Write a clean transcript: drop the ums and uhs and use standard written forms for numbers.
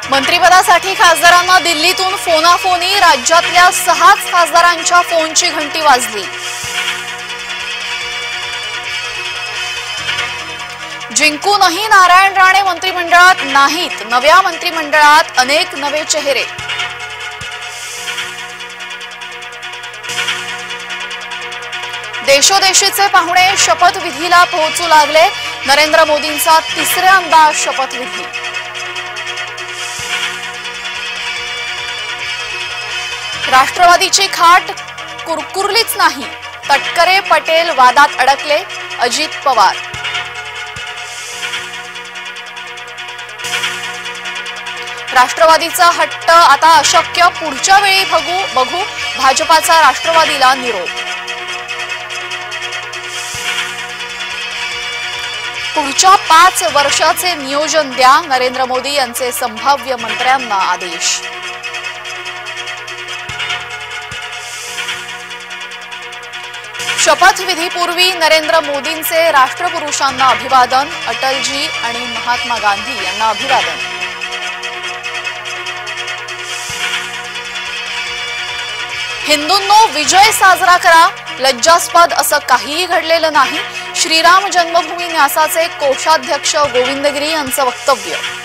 मंत्रिपदासाठी खासदारांना दिल्लीतून फोनाफोनी, राज्यातल्या 6 खासदारांच्या फोनची घंटी वाजली। जिंकूनही नारायण राणे मंत्रिमंडळात नाहीत, नव्या मंत्रिमंडळात अनेक नवे चेहरे। देशोदेशीचे पाहुणे शपथविधीला पोहोचू लागले, नरेंद्र मोदींचा तिसऱ्यांदा शपथविधी। राष्ट्रवादीची खाट कुरकुरलीच नाही, तटकरे पटेल वादात अडकले, अजित पवार। राष्ट्रवादीचा हट्ट आता अशक्य, पुढच्या वेळी बघू, भाजपाचा राष्ट्रवादीला निरोप। पुढच्या 5 वर्षाचे नियोजन द्या, नरेंद्र मोदी यांचे संभाव्य मंत्र्यांना आदेश। शपथविधीपूर्वी नरेंद्र मोदींचे राष्ट्रपुरुषांना अभिवादन, अटलजी आणि महात्मा गांधी यांना अभिवादन। हिंदूंनो विजय साजरा करा, लज्जास्पद असं काहीही घडलेलं नाही, श्रीराम जन्मभूमी न्यासाचे कोषाध्यक्ष गोविंद गिरी यांचं वक्तव्य।